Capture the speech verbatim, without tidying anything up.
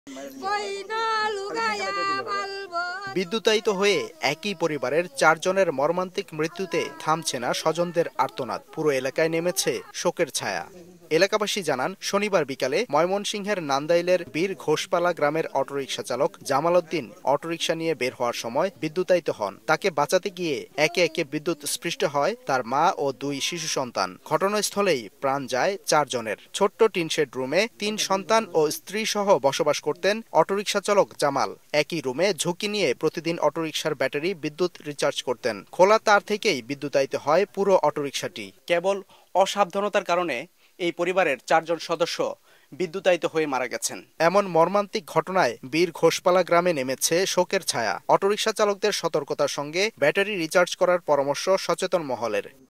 বিদ্যুতায়িত হয়ে একই পরিবারের চারজনের মর্মান্তিক মৃত্যুতে থামছে না স্বজনদের আর্তনাদ। পুরো এলাকায় নেমেছে শোকের ছায়া। এলাকাবাসী জানান, শনিবার বিকালে ময়মনসিংহের নান্দাইলের বীর ঘোষপালা গ্রামের অটোরিকশা চালক জামাল উদ্দিন অটোরিকশা নিয়ে বের হওয়ার সময় বিদ্যুতায়িত হন। তাকে বাঁচাতে গিয়ে একে একে বিদ্যুৎ স্পৃষ্ট হয় তার মা ও দুই শিশু সন্তান। ঘটনাস্থলেই প্রাণ যায় চারজনের। ছোট্ট টিনশেড রুমে তিন সন্তান ও স্ত্রী সহ বসবাস করতেন অটোরিকশা চালক জামাল। একই রুমে ঝুঁকি নিয়ে প্রতিদিন অটোরিকশার ব্যাটারি বিদ্যুৎ রিচার্জ করতেন। খোলা তার থেকেই বিদ্যুতায়িত হয় পুরো অটোরিকশাটি। কেবল অসাবধানতার কারণে এই পরিবারের চারজন সদস্য বিদ্যুতায়িত হয়ে মারা গেছেন। এমন মর্মান্তিক ঘটনায় বীর ঘোষপালা গ্রামে নেমেছে শোকের ছায়া। অটোরিকশা চালকদের সতর্কতার সঙ্গে ব্যাটারি রিচার্জ করার পরামর্শ সচেতন মহলের।